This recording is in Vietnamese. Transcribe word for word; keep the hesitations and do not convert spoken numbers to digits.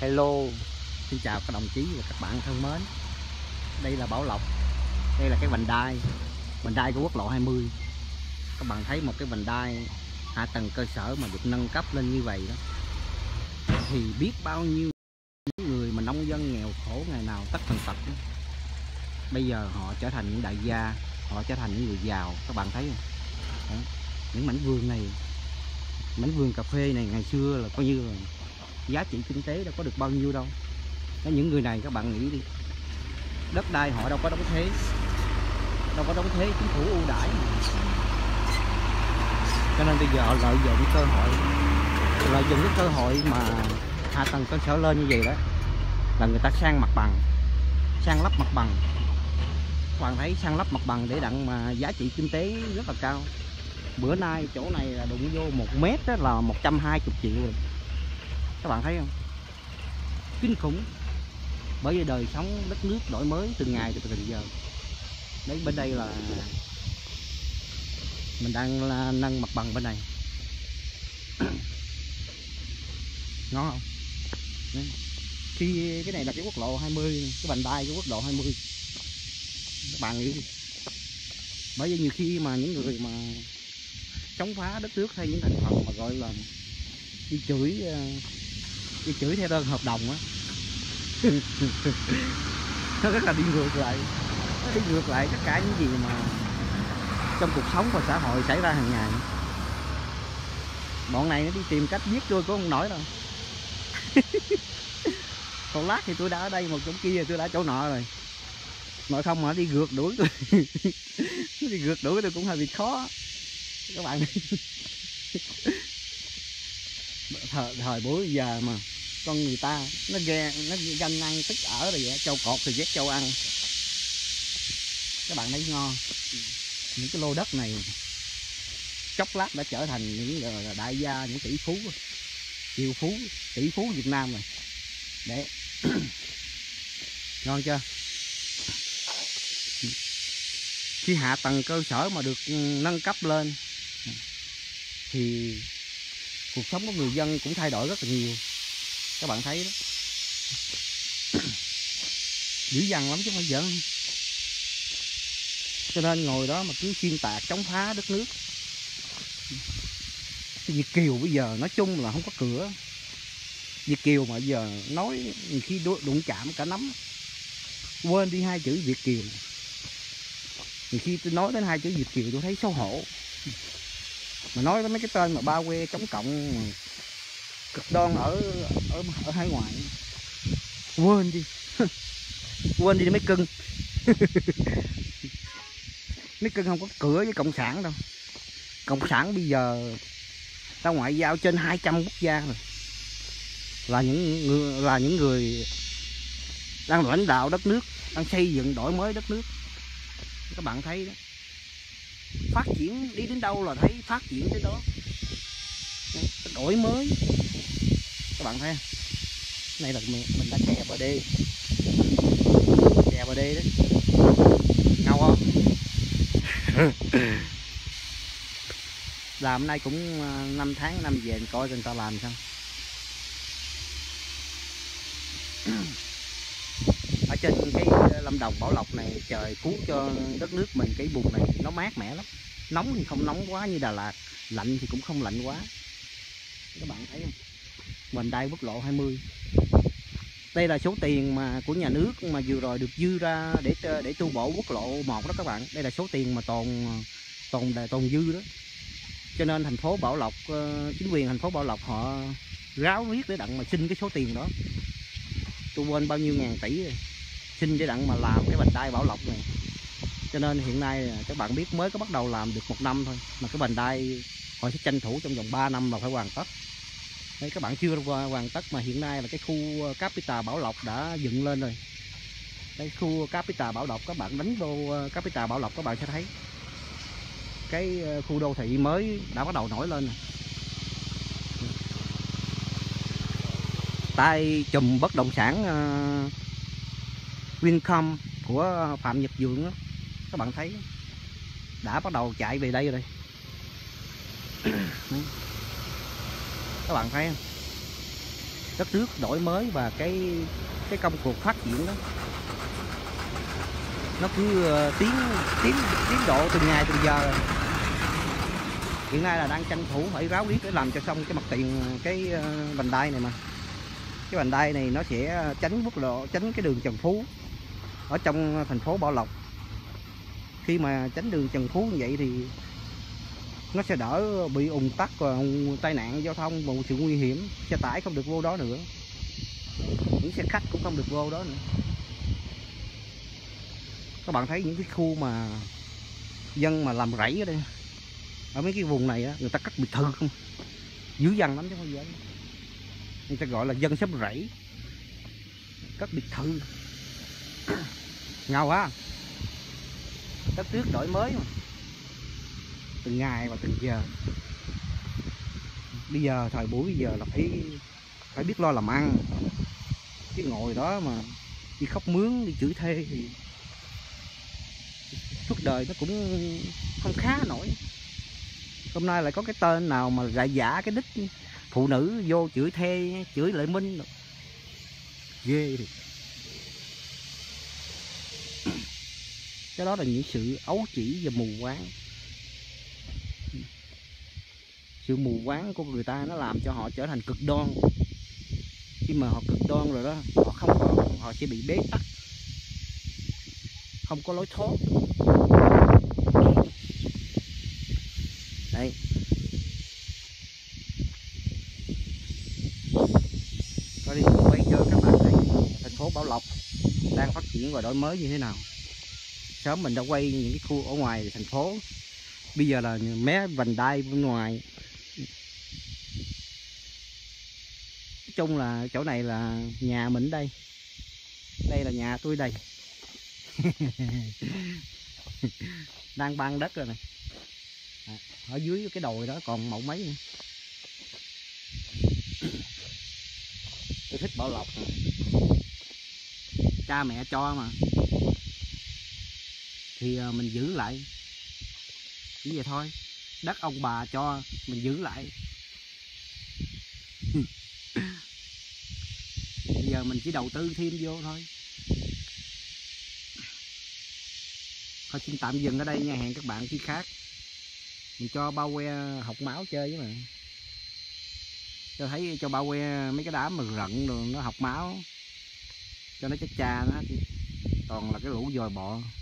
Hello, xin chào các đồng chí và các bạn thân mến. Đây là Bảo Lộc. Đây là cái vành đai Vành đai của quốc lộ hai mươi. Các bạn thấy một cái vành đai hạ tầng cơ sở mà được nâng cấp lên như vậy đó, thì biết bao nhiêu những người mà nông dân nghèo khổ ngày nào tất tần tật đó, bây giờ họ trở thành những đại gia, họ trở thành những người giàu. Các bạn thấy không? Đó. Những mảnh vườn này, mảnh vườn cà phê này ngày xưa là coi như là giá trị kinh tế đâu có được bao nhiêu đâu. Đó, những người này các bạn nghĩ đi, đất đai họ đâu có đóng thuế, đâu có đóng thuế, chính phủ ưu đãi, cho nên bây giờ họ lợi dụng cơ hội, lợi dụng cái cơ hội mà hạ tầng cơ sở lên như vậy đó, là người ta sang mặt bằng, sang lấp mặt bằng. Các bạn thấy sang lấp mặt bằng để đặng mà giá trị kinh tế rất là cao. Bữa nay chỗ này là đụng vô một mét đó là một trăm hai mươi triệu rồi. Các bạn thấy không? Kinh khủng. Bởi vì đời sống đất nước đổi mới từng ngày từ từng giờ. Đấy, bên đây là mình đang là nâng mặt bằng bên này. Ngon không? Đấy. Khi cái này là cái quốc lộ hai mươi, cái vành đai của quốc lộ hai mươi. Các bạn nghĩ đi. Bởi vì nhiều khi mà những người mà chống phá đất nước hay những thành phần mà gọi là đi chửi đi chửi theo đơn hợp đồng á, nó rất là đi ngược lại, nó đi ngược lại tất cả những gì mà trong cuộc sống và xã hội xảy ra hàng ngày. Bọn này nó đi tìm cách giết tôi cũng không nổi đâu. Còn lát thì tôi đã ở đây, một chỗ kia tôi đã chỗ nọ rồi, nội không mà đi ngược đuổi tôi. Đi ngược đuổi tôi cũng hơi bị khó các bạn. thời, thời buổi giờ mà con người ta nó ghe nó ganh ăn tức ở rồi vậy, trâu cọt thì ghét trâu ăn. Các bạn thấy ngon. Những cái lô đất này chốc lát đã trở thành những đại gia, những tỷ phú, triệu phú, tỷ phú Việt Nam rồi. Đấy. Ngon chưa? Khi hạ tầng cơ sở mà được nâng cấp lên thì cuộc sống của người dân cũng thay đổi rất là nhiều. Các bạn thấy đó, dữ dằn lắm chứ không phải giỡn. Cho nên ngồi đó mà cứ xuyên tạc chống phá đất nước. Việt kiều bây giờ nói chung là không có cửa. Việt kiều mà giờ nói khi đụng chạm cả nắm, quên đi hai chữ Việt kiều. Thì khi tôi nói đến hai chữ Việt kiều tôi thấy xấu hổ. Mà nói đến mấy cái tên mà bao que chống cộng cực đoan ở ở ở hải ngoại, quên đi. Quên đi mấy cưng. Mấy cưng không có cửa với cộng sản đâu. Cộng sản bây giờ ra ngoại giao trên hai trăm quốc gia rồi, là những người là những người đang lãnh đạo đất nước, đang xây dựng đổi mới đất nước. Các bạn thấy đó, phát triển đi đến đâu là thấy phát triển đến đó. Đổi mới. Các bạn thấy không? Này là mình, mình đã kè bờ đê, kè bờ đê đấy, ngầu không? Làm nay cũng năm tháng năm về coi người ta làm sao. Ở trên cái Lâm Đồng Bảo Lộc này trời cứu cho đất nước mình cái vùng này nó mát mẻ lắm. Nóng thì không nóng quá như Đà Lạt, lạnh thì cũng không lạnh quá. Các bạn thấy không? Vành đai quốc lộ hai mươi. Đây là số tiền mà của nhà nước mà vừa rồi được dư ra để để tu bổ quốc lộ một đó các bạn. Đây là số tiền mà tồn tồn tồn dư đó. Cho nên thành phố Bảo Lộc, chính quyền thành phố Bảo Lộc họ ráo riết để đặng mà xin cái số tiền đó. Tôi quên bao nhiêu ngàn tỷ rồi. Xin để đặng mà làm cái vành đai Bảo Lộc này. Cho nên hiện nay các bạn biết mới có bắt đầu làm được một năm thôi, mà cái vành đai họ sẽ tranh thủ trong vòng ba năm là phải hoàn tất. Đấy, các bạn chưa hoàn tất mà hiện nay là cái khu Capital Bảo Lộc đã dựng lên rồi. Cái khu Capital Bảo Lộc, các bạn đánh vô Capital Bảo Lộc các bạn sẽ thấy cái khu đô thị mới đã bắt đầu nổi lên rồi. Tay chùm bất động sản uh, Vincom của Phạm Nhật Vượng đó, các bạn thấy đã bắt đầu chạy về đây rồi. Các bạn thấy không? đất nước đổi mới và cái cái công cuộc phát triển đó nó cứ uh, tiến tiến tiến độ từng ngày từng giờ. Hiện nay là đang tranh thủ phải ráo riết để làm cho xong cái mặt tiền cái uh, vành đai này, mà cái vành đai này nó sẽ tránh quốc lộ, tránh cái đường Trần Phú ở trong thành phố Bảo Lộc. Khi mà tránh đường Trần Phú như vậy thì nó sẽ đỡ bị ùn tắc và tai nạn giao thông, một sự nguy hiểm. Xe tải không được vô đó nữa, những xe khách cũng không được vô đó nữa. Các bạn thấy những cái khu mà dân mà làm rẫy ở đây, ở mấy cái vùng này á, người ta cắt biệt thự không, dữ dằn lắm chứ không dễ. Người ta gọi là dân xóm rẫy, cắt biệt thự ngầu ha. Đất nước đổi mới mà, từng ngày và từng giờ. Bây giờ thời buổi bây giờ là phải phải biết lo làm ăn, chứ ngồi đó mà đi khóc mướn, đi chửi thê thì suốt đời nó cũng không khá nổi. Hôm nay lại có cái tên nào mà gại giả cái đích phụ nữ vô chửi thê, chửi Lệ Minh rồi. Ghê thì cái đó là những sự ấu trĩ và mù quáng. Sự mù quáng của người ta nó làm cho họ trở thành cực đoan. Khi mà họ cực đoan rồi đó, họ không còn, họ sẽ bị bế tắc, không có lối thoát. Đây, tôi đi quay cho các bạn thấy thành phố Bảo Lộc đang phát triển và đổi mới như thế nào. Sớm mình đã quay những cái khu ở ngoài thành phố, bây giờ là mé vành đai bên ngoài. Nói chung là chỗ này là nhà mình đây, đây là nhà tôi đây. Đang ban đất rồi này. À, ở dưới cái đồi đó còn mẫu mấy nữa. Tôi thích Bảo Lộc này. Cha mẹ cho mà thì mình giữ lại, chỉ vậy thôi. Đất ông bà cho mình giữ lại. Bây giờ mình chỉ đầu tư thêm vô thôi. Thôi xin tạm dừng ở đây nha, hẹn các bạn khi khác. Mình cho bao que học máu chơi với mà. Cho thấy cho bao que mấy cái đám mà rận rồi nó học máu cho nó chết cha nó, toàn là cái lũ dòi bọ.